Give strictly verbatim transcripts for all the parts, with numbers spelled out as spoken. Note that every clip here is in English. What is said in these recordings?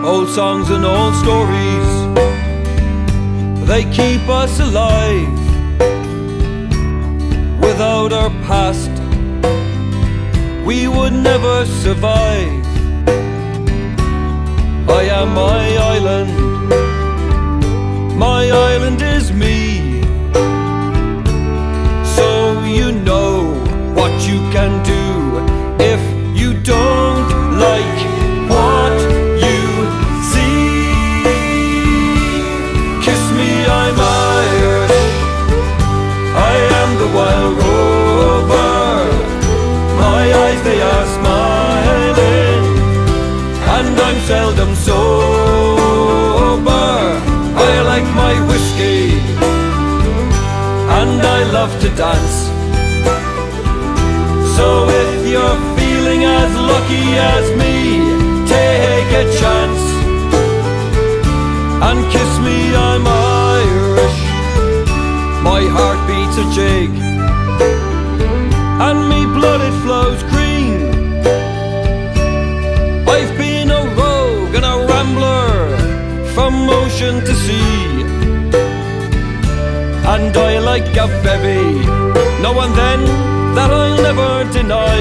Old songs and old stories, they keep us alive. Without our past, we would never survive. I am my island, my island is me. So you know what you can do if you don't like what you see. Kiss me, I'm Irish, I am the wild rover. My eyes, they are smiling, and I'm seldom sober. I like my whiskey, and I love to dance. So if you're feeling as lucky as me, take a chance and kiss me, I'm Irish. My heart beats a jig, and me blood it flows green. I've been a rogue and a rambler from ocean to sea, and I like a bevy now and then that I'll never deny.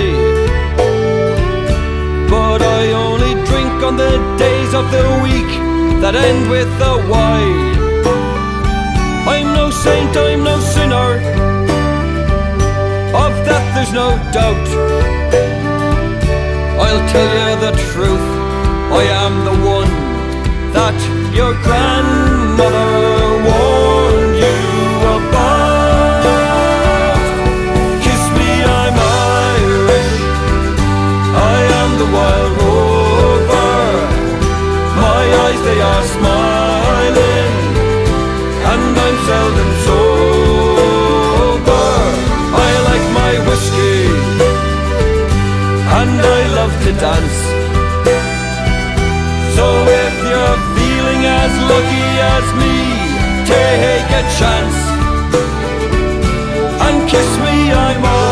But I only drink on the days of the week that end with a Y. I'm no saint, I'm no sinner, of that there's no doubt. I'll tell you the truth, I am the one that your grandmother warned you about. Kiss me, I'm Irish, I am the wild rover. My eyes, they are smiling, and I'm seldom sober. I like my whiskey, and I love to dance. So if you're feeling as lucky as me, take a chance and kiss me, I'm all